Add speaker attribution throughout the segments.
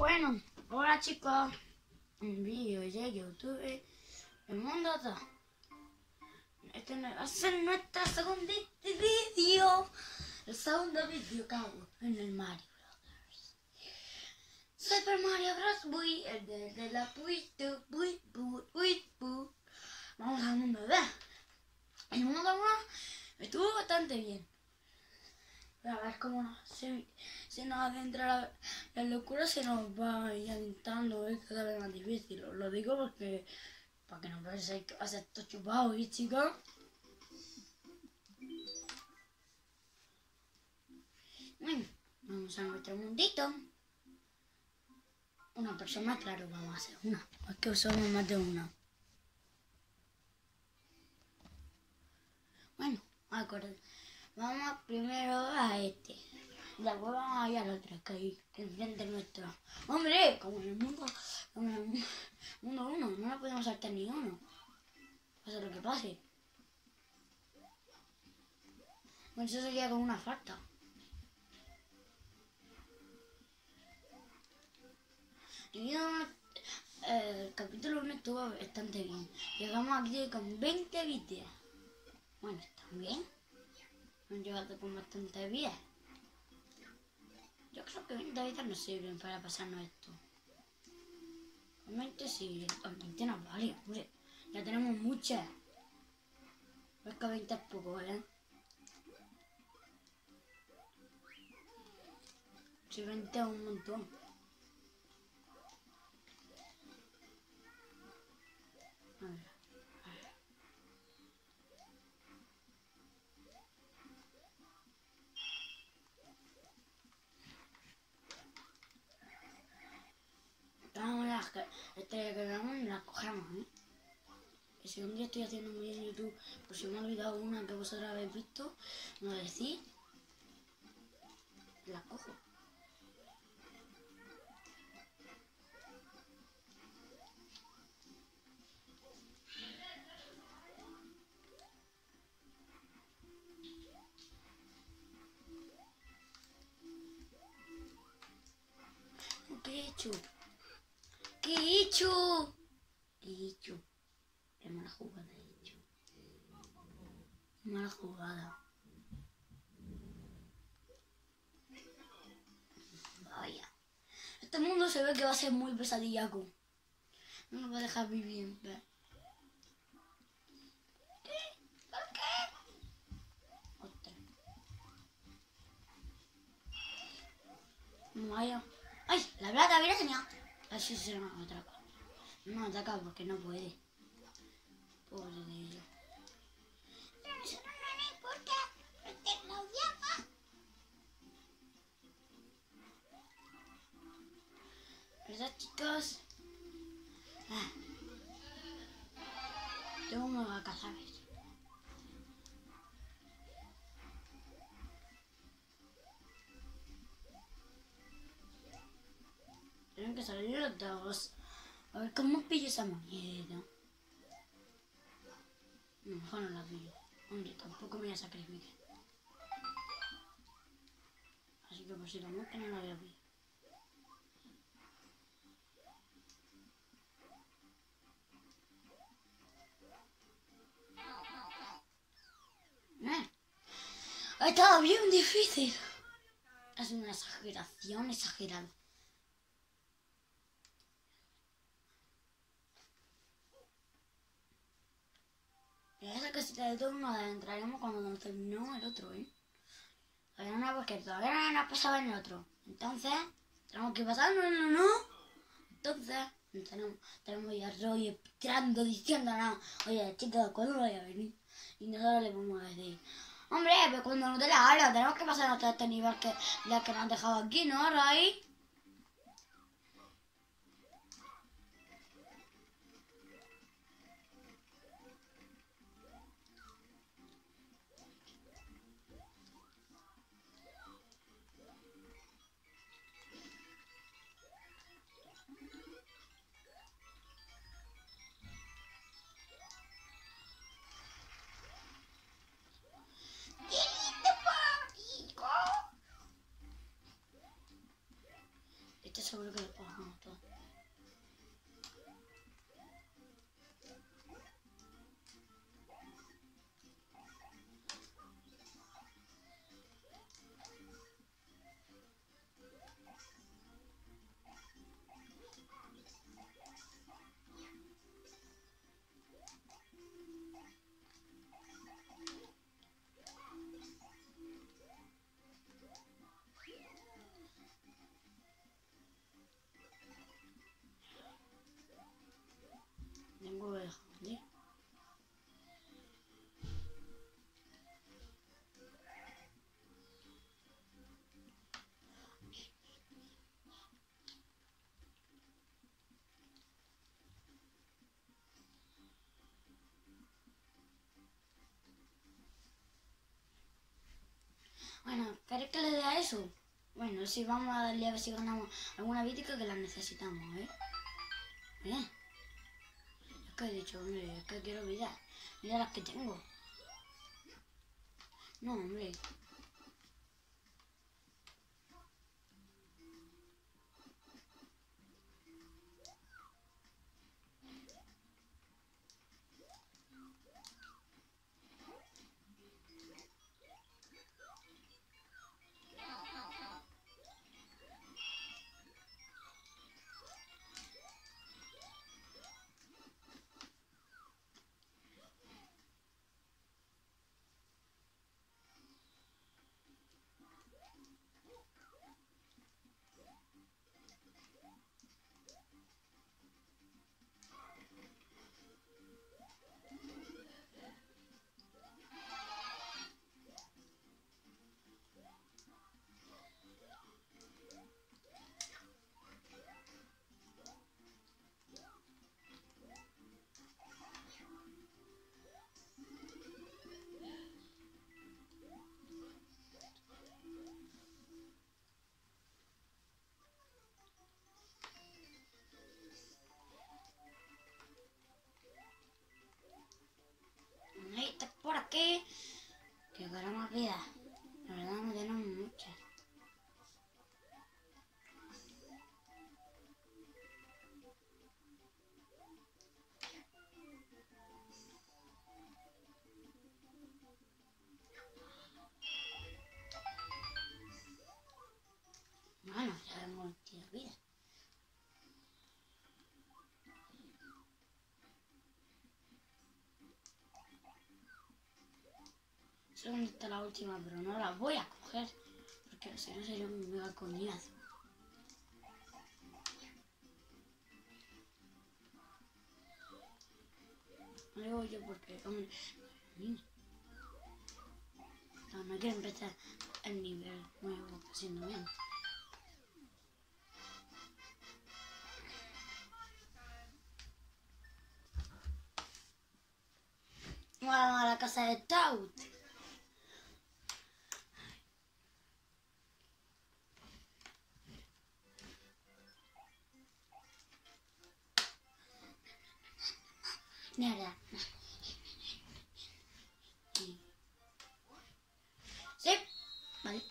Speaker 1: Bueno, hola chicos, un vídeo de YouTube, el mundo está. Este va a ser nuestro segundo vídeo, el segundo vídeo que hago en el Mario Bros. Super Mario Bros. Wii, el de la Wii. Vamos al mundo B. El mundo 1 estuvo bastante bien. A ver cómo se nos adentra la locura, se nos va adentrando, es cada vez más difícil. Os lo digo porque para que no penséis que va a ser todo chupado, ¿y chicos? Bueno, vamos a nuestro mundito. Una persona, claro, vamos a hacer una. Es que usamos más de una. Bueno, acuérdense. Vamos primero a este. Y después vamos a ir al otro, que hay enfrente nuestro. ¡Hombre! Como en el mundo 1, no nos podemos saltar ni uno. Pase lo que pase. Bueno, eso sería como una falta. El capítulo 1 estuvo bastante bien. Llegamos aquí con 20 vídeos. Bueno, están bien. Han llegado con bastante bien. Yo creo que 20 vídeos nos sirven para pasarnos esto. Realmente sí, 20 nos vale, hombre. Ya tenemos muchas. Es que 20 es poco, ¿eh? Si 20 es un montón. A ver. Que grabamos y las cogemos, ¿eh? Y si un día estoy haciendo un vídeo en YouTube, por si me ha olvidado una que vosotros habéis visto, me lo decís, la cojo. ¿Qué he hecho? ¿Qué he hecho? ¿Qué he hecho? Qué mala jugada he hecho. Mala jugada. Vaya. Este mundo se ve que va a ser muy pesadillaco. No nos va a dejar vivir en paz. ¿Qué? ¿Por qué? Ostras. Vaya. ¡Ay! La plata, mira genial. Así se me ataca. No me ataca porque no puede. Pobre de ella. Pero eso no me importa. No tengo llama. ¿Verdad, chicos? Ah. Tengo una vaca, ¿sabes? Tienen que salir los dos. A ver cómo pillo esa moneda. Mejor no la pillo. Hombre, tampoco me voy a sacrificar. Así que por si la muerte no la voy a pillar. Ha estado bien difícil. Es una exageración exagerada. Y esa casita de todo nos entraremos cuando nos terminemos el otro, ¿eh? Todavía no, porque todavía no nos pasaba en el otro. Entonces, tenemos que pasar, no. Entonces, tenemos ya rollo tirando, diciéndonos, oye, chicos, ¿cuándo voy a venir? Y nosotros le vamos a decir, hombre, pues cuando nos dé la hora, tenemos que pasar hasta este nivel que nos han dejado aquí, ¿no, Ray? Este seguro que lo cogemos todo. Tengo que esconder. Bueno, ¿queréis que le dé a eso? Bueno, sí, vamos a darle a ver si ganamos alguna vítica que la necesitamos, ¿eh? Bien. Es que he dicho, hombre, es que quiero vida. Mira las que tengo. No, hombre. Ahí está por aquí. Que queremos vida. La verdad no tenemos muchas. Bueno, ya hemos tenido vida. Sé dónde está la última, pero no la voy a coger. Porque si no sería un mega coñazo. No digo yo porque, hombre, no quiero empezar el nivel nuevo haciendo bien. Vamos a la casa de Tout. Mierda. Sí, vale.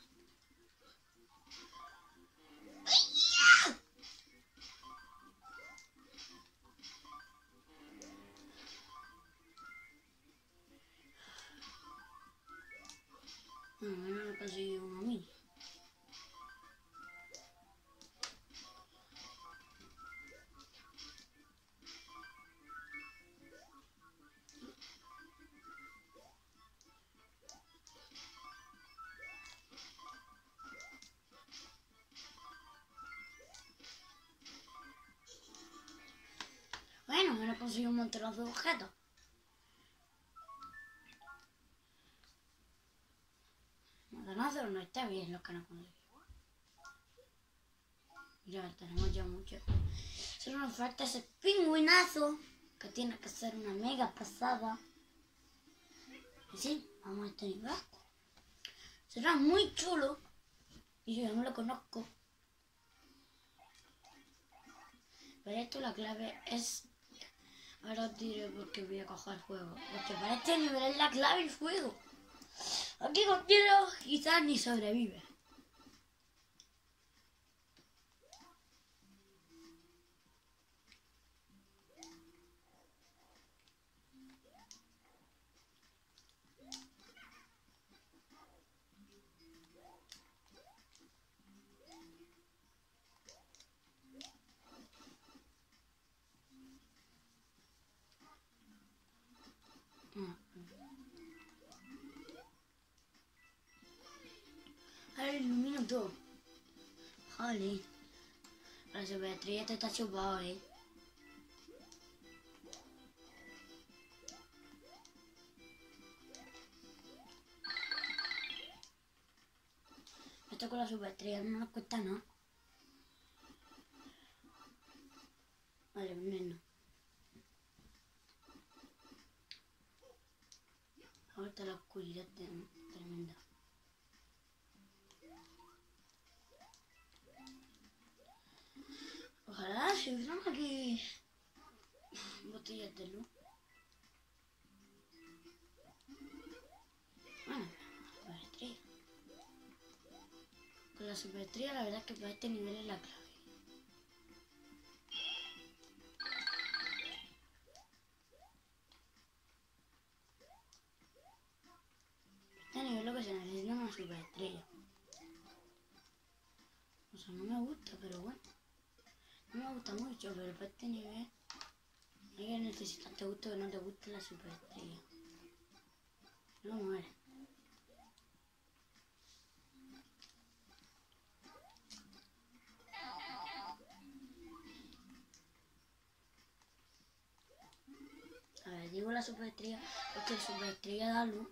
Speaker 1: No he conseguido una mini. Bueno, me he conseguido un montón de objetos. Montonazo no está bien lo que no conseguí. Ya tenemos ya mucho. Solo nos falta ese pingüinazo que tiene que ser una mega pasada. Y sí, vamos a este nivel. Será muy chulo. Y yo ya no lo conozco. Pero esto la clave es... Ahora os diré por qué voy a coger fuego. Porque para este nivel es la clave el fuego. Aquí con hielo quizás ni sobrevive. Oli. La superestrella te está chupado, Esto con la superestrella no nos cuesta nada. Vale, veneno. Ahorita la oscuridad tremenda. Ojalá se hubieran aquí botellas de luz. Bueno, superestrella. Con la superestrella la verdad es que para este nivel es la clave. Este nivel lo que se necesita es una superestrella. O sea, no me gusta, pero bueno. No me gusta mucho, pero para este nivel hay que necesitar, te guste o no te guste la superestrella. No muere. A ver, digo la superestrella porque la superestrella da luz.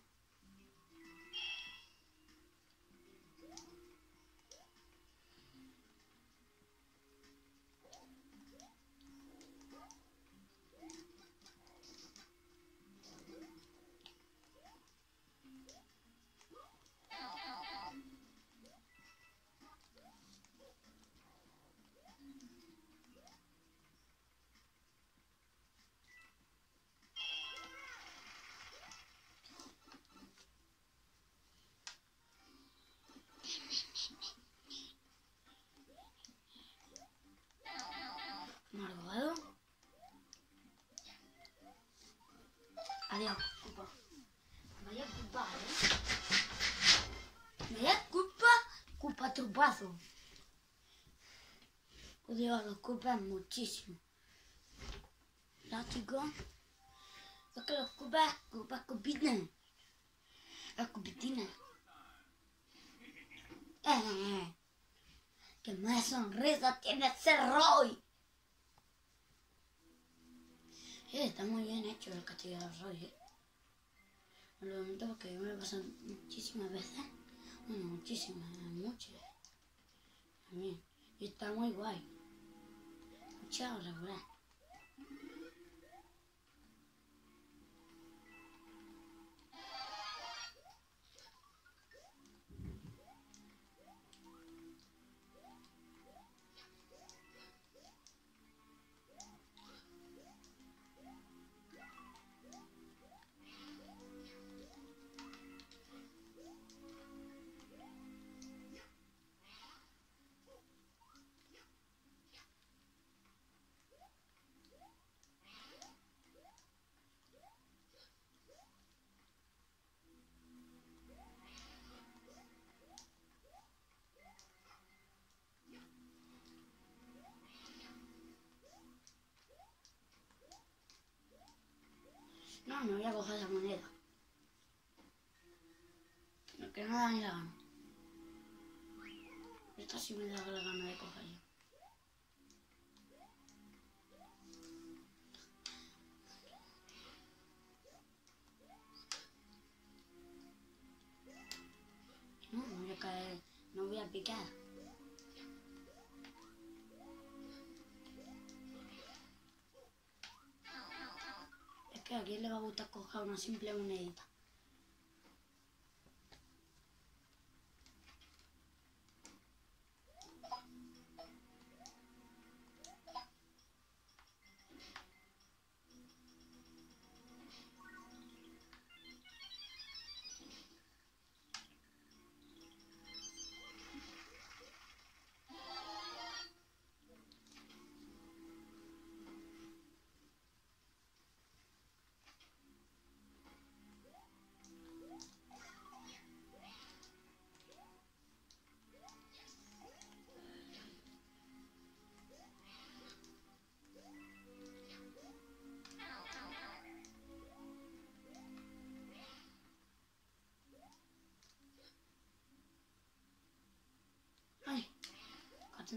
Speaker 1: Malvado. Adiós, culpa. Vaya culpa, Vaya culpa trupazo. Odio a los culpas muchísimo. ¿No, chicos? Es que los culpas compiten. Las competinas. Que más sonrisa tiene ese Roy. Está muy bien hecho el castillo de Roy, Me lo comento porque yo me lo paso muchísimas veces. Bueno, muchas. También. Y está muy guay. Muchas regular. No, no voy a coger esa moneda. No, que no me da ni la gana. Esta sí me da la gana de cogerla. No, no voy a caer, no voy a picar. Es que a quién le va a gustar coger una simple monedita.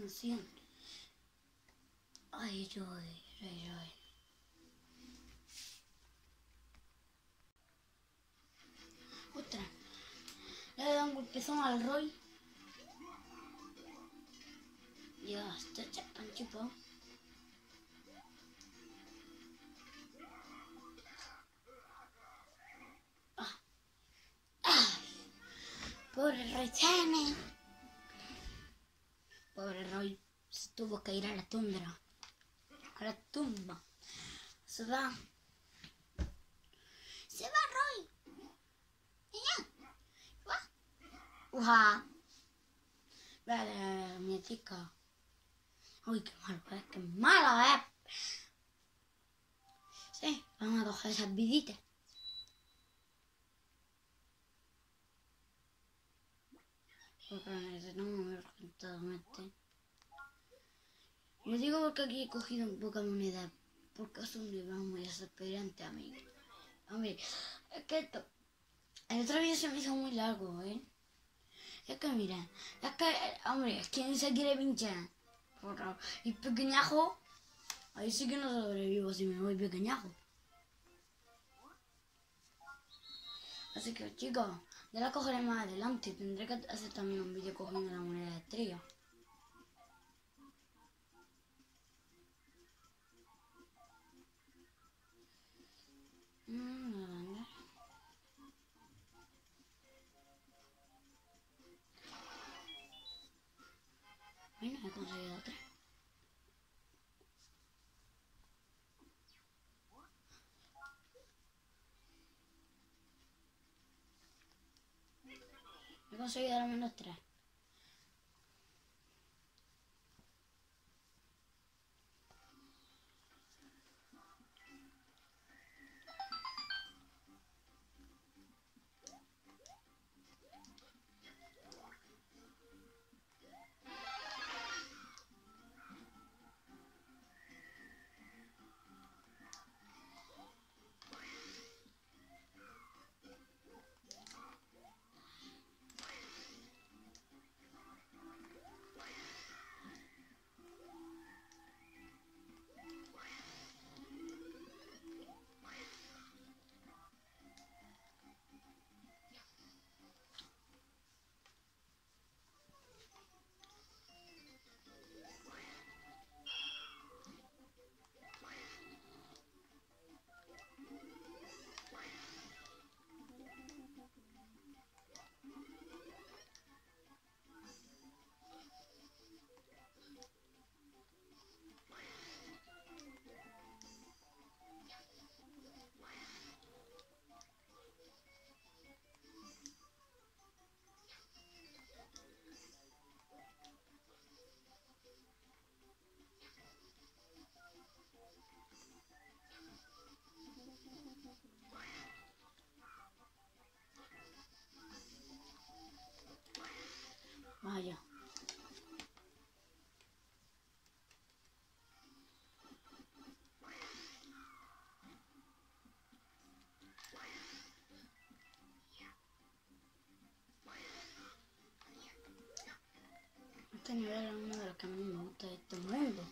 Speaker 1: son 100. Ay, Joy. Ostras. Le he dado un golpezón al Roy. Ya, está tan chupado. Pobre Roy Channel. Pobre Roy. Se tuvo que ir a la tundra. A la tumba. Se va. Se va Roy. Ya. Va. Uja. Vale, mi chica. Uy, qué malo es, qué malo es. Sí, vamos a coger esas viditas. Porque necesitamos muy urgentemente. Yo digo porque aquí he cogido poca moneda. Porque es un nivel muy desesperante, amigo. Hombre, es que esto... El otro día se me hizo muy largo, ¿eh? Es que mira, es que, hombre, ¿quién se quiere pinchar? Y pequeñajo, ahí sí que no sobrevivo si me voy pequeñajo. Así que chicos, ya la cogeré más adelante. Tendré que hacer también un vídeo cogiendo la moneda de estrella. Bueno, he conseguido otra. He conseguido al menos 3. Vaya. Este nivel es uno de los que más me gusta de este mundo.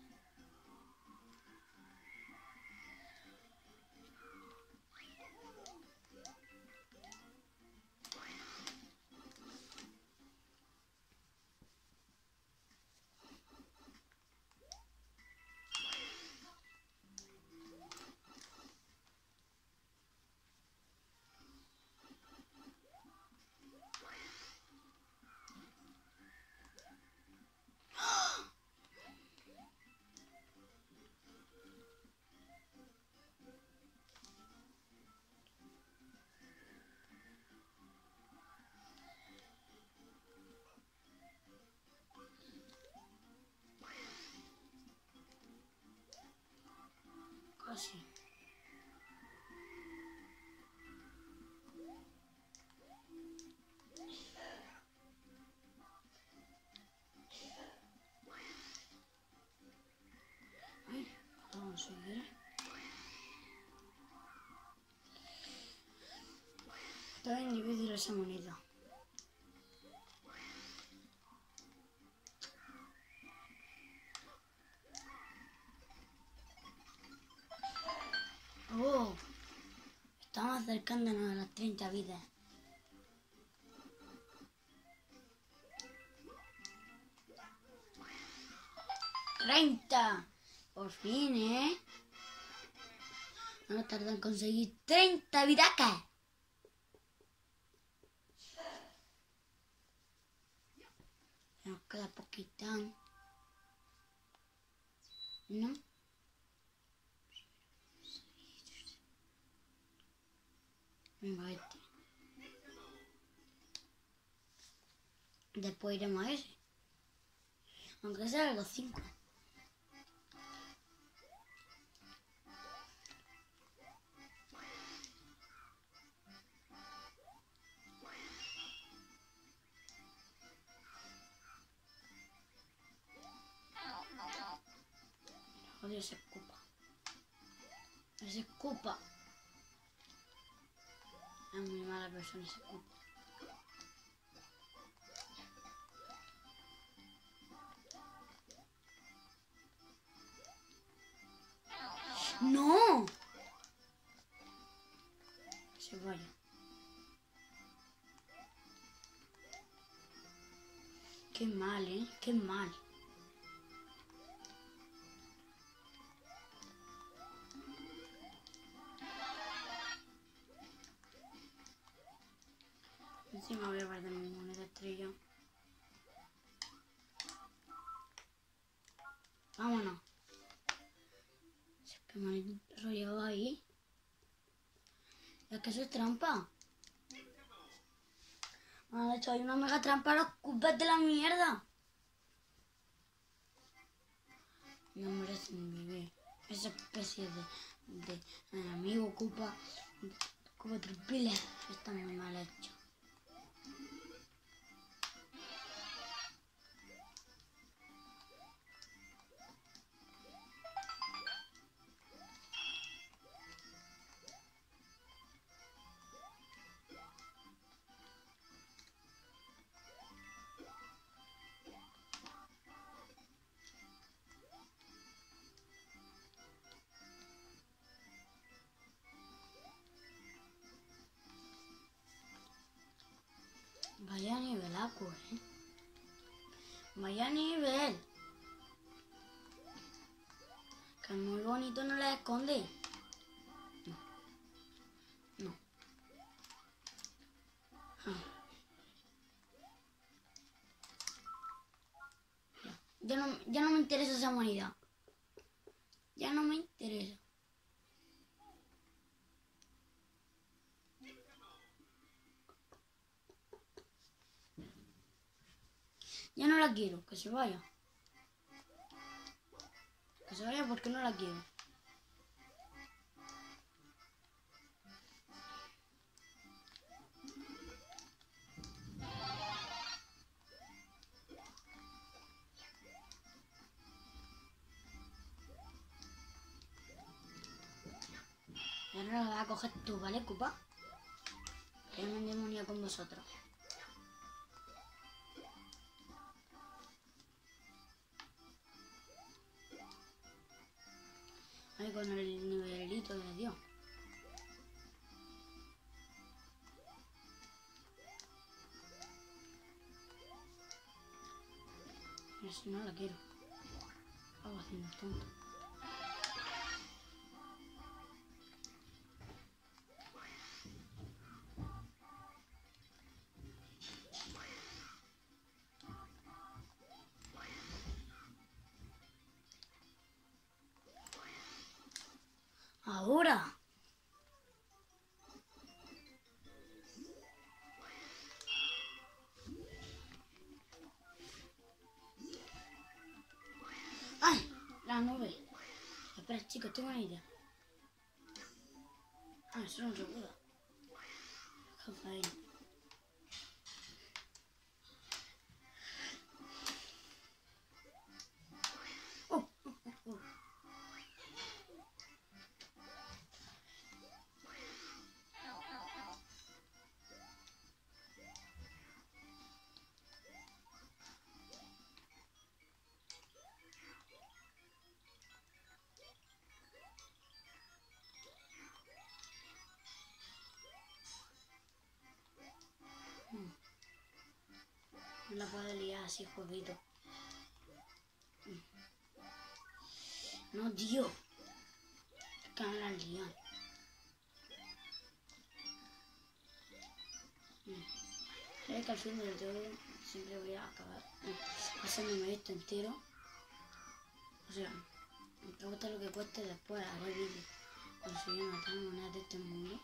Speaker 1: Casi. Ay, vamos a ver. Está bien difícil esa moneda. acercándonos a las 30 vidas. ¡30! Por fin, ¿eh? No tarda en conseguir 30 vidacas. Nos queda poquita. ¿No? Venga, este. Después iremos a ese. Aunque sea los 5. Odio ese Koopa. Ese Koopa. Es muy mala persona ese Koopa. ¡No! Que se vaya. Qué mal, ¿eh? Qué mal. Encima voy a perder mi moneda estrella. Vámonos. Se me ha enrollado ahí. Es que eso es trampa. Me han hecho ahí una mega trampa a los Koopas de la mierda. No merecen vivir. Esa especie de enemigo Koopa triple está muy mal hecho. Vaya nivelaco, ¿eh? Vaya nivel. Que es muy bonito, no le esconde. No. Ah. Ya no me interesa esa moneda. Ya no me interesa. Ya no la quiero, que se vaya. Que se vaya porque no la quiero. Y ahora la vas a coger tú, ¿vale, Koopa? Que me endemonia con vosotros. Ahí con el nivelito de Dios. Y así no la quiero. Hago haciendo el tonto. Ahora. ¡Ay! La nube. Espera, chicos, tengo una idea. Ah, eso no se puede. Rafael. la puedo liar así, jueguito. No, tío. Es que me la lian. Creo que al fin del todo siempre voy a acabar pasándome esto entero. O sea, me cueste lo que cueste, después haré vídeo conseguir matar monedas de este mundo.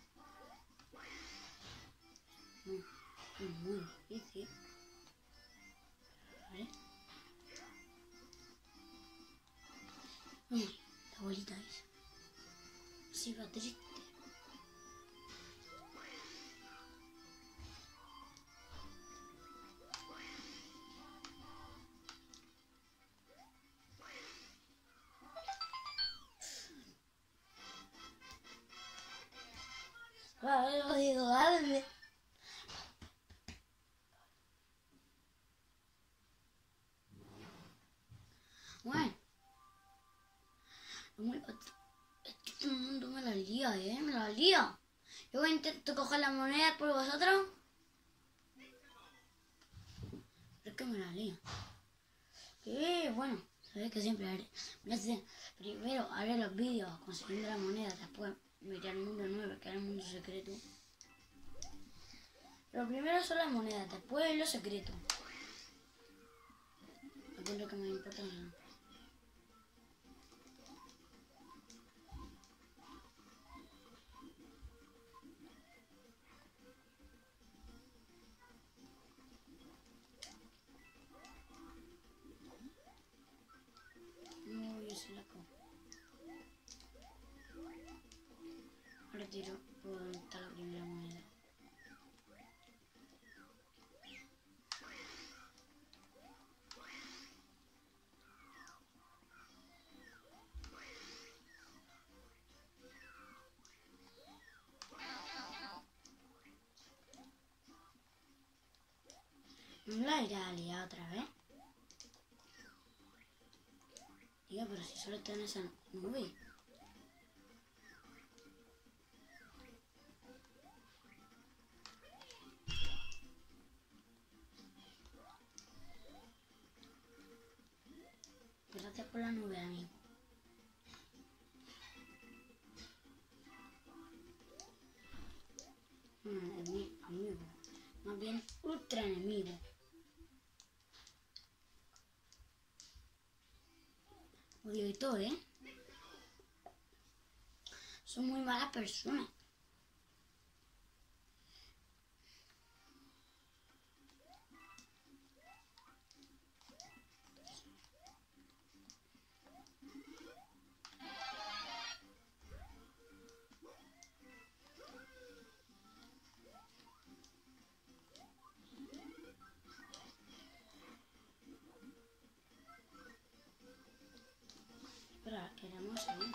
Speaker 1: Es muy difícil. ¿Vale? La bolita esa. Sí, va triste. Dale. Bueno, es que todo el mundo me la lía, me la lía. Yo voy a intentar coger la moneda por vosotros. Pero es que me la lía. Bueno, sabéis que siempre haré. Primero haré los vídeos consiguiendo la moneda, después me iré al mundo 9, que es el mundo secreto. Pero primero son las monedas, después los secretos. Aquí es lo que me importa. No, yo soy la co. Retiro por donde está la primera moneda. ¿No me la iré a liar otra vez? Digo, pero si solo está en esa nube. Gracias por la nube, amigo. Amigo. Más bien, ultra enemigo. Odio y todo, Son muy malas personas. Espera, queremos seguir.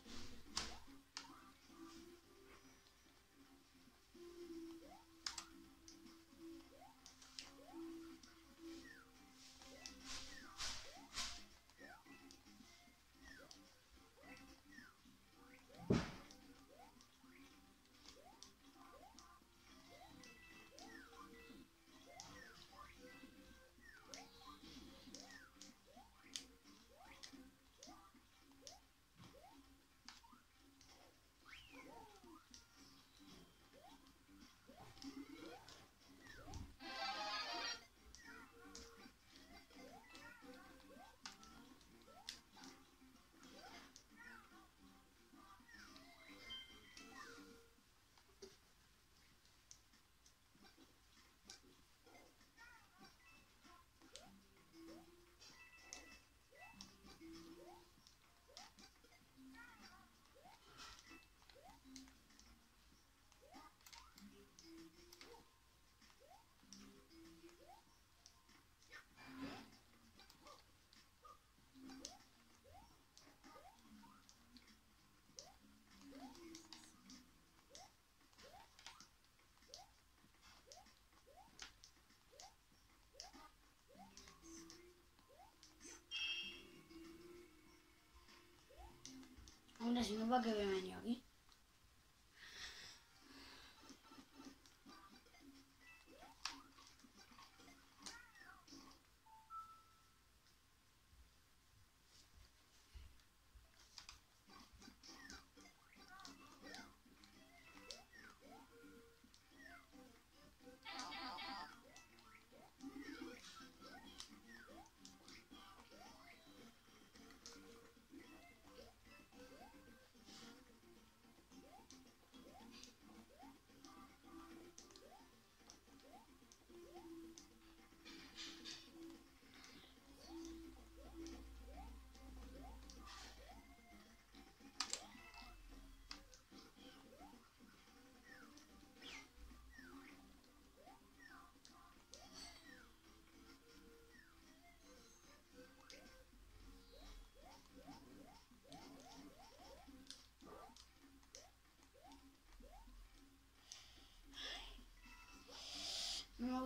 Speaker 1: Hombre, si no, ¿para qué me he venido aquí?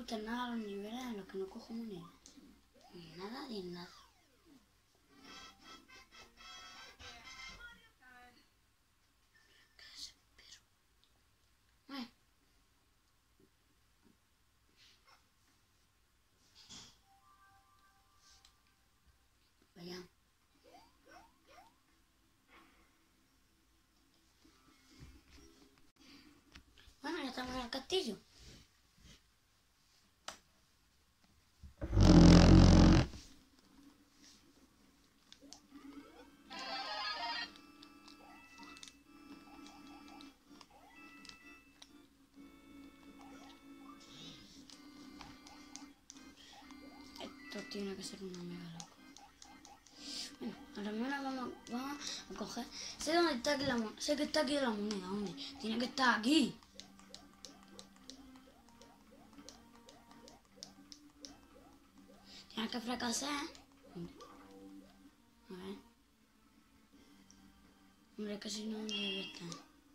Speaker 1: gustan nada los niveles en los que no cojo moneda. Nada de nada. Qué desespero. Vaya. Bueno, ya estamos en el castillo. Esto tiene que ser una mega loca. Bueno, ahora mismo vamos a coger. Sé dónde está aquí la moneda. Sé que está aquí la moneda, hombre. Tiene que estar aquí. Tienes que fracasar. A ver. Hombre, que si no, ¿dónde debe estar?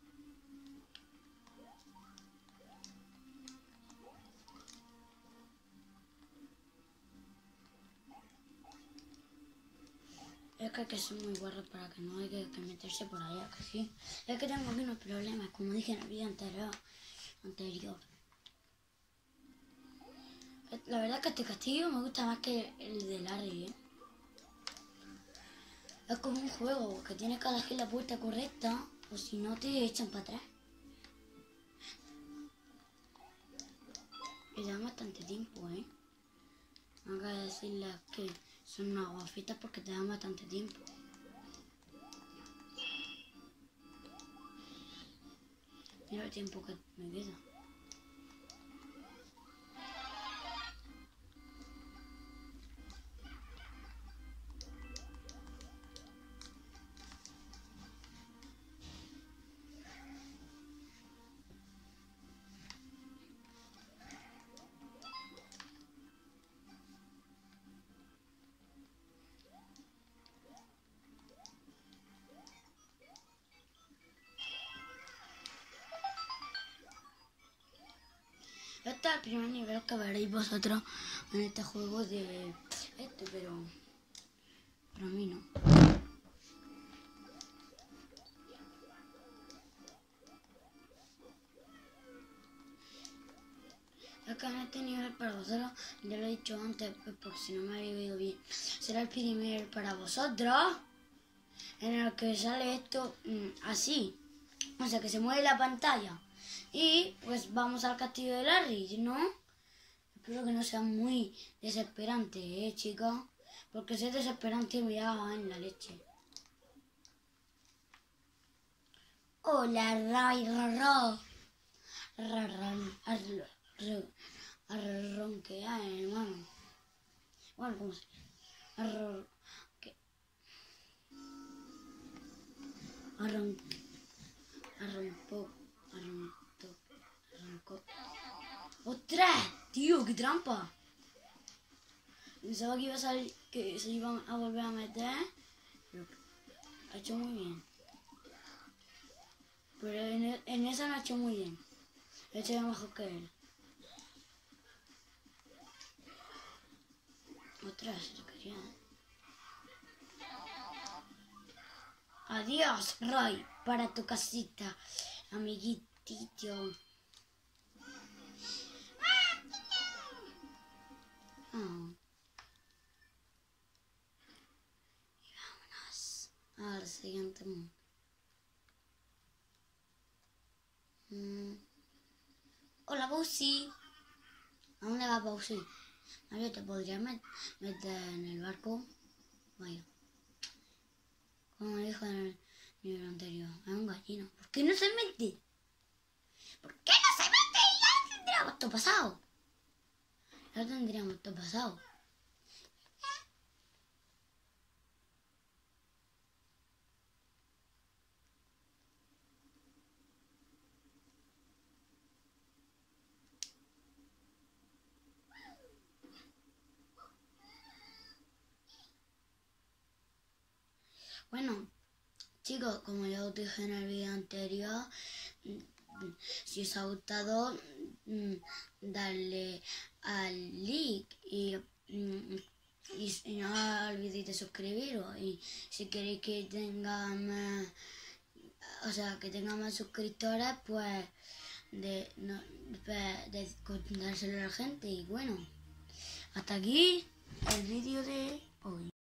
Speaker 1: Es que hay que ser muy guarro para que no haya que meterse por allá, que sí. Es que tengo aquí unos problemas, como dije en el vídeo anterior. La verdad es que este castillo me gusta más que el de Larry, ¿eh? Es como un juego, que tienes que elegir la puerta correcta, o si no te echan para atrás. Y da bastante tiempo, ¿eh? Tengo que decirles que son unas guafitas porque te dan bastante tiempo. Mira el tiempo que me queda. Este es el primer nivel que veréis vosotros en este juego de pero a mí no. Es que en este nivel para vosotros, ya lo he dicho antes, pues porque si no me habéis oído bien, será el primer para vosotros en el que sale esto así, o sea que se mueve la pantalla y pues vamos al castillo de Larry, ¿no? Espero que no sea muy desesperante, chicos, porque si es desesperante me da en la leche. Hola, Ray, Rorro. Ronquear, hermano. Bueno, ¿cómo se llama? Arrancó. ¡Ostras! Tío, qué trampa. Pensaba que iba a salir, que se iban a volver a meter, pero ha hecho muy bien. Pero en esa no ha hecho muy bien. Ha hecho mejor que él. Ostras, lo quería. Adiós, Roy, para tu casita, amiguitito. Oh. Y vámonos al siguiente mundo. Hola, Bowsy. ¿A dónde va Bowsy? Mario, ¿te podrías meter en el barco? Vaya. Como me dijo en el nivel anterior. Es un gallino. ¿Por qué no se mete? ¿Por qué no se mete? Ya tendríamos todo pasado. Ya tendríamos todo pasado. Bueno, chicos, como ya os dije en el vídeo anterior, si os ha gustado, darle al like y no olvidéis de suscribiros. Y si queréis que tenga más, que tenga más suscriptores, pues de contárselo a la gente. Y bueno, hasta aquí el vídeo de hoy.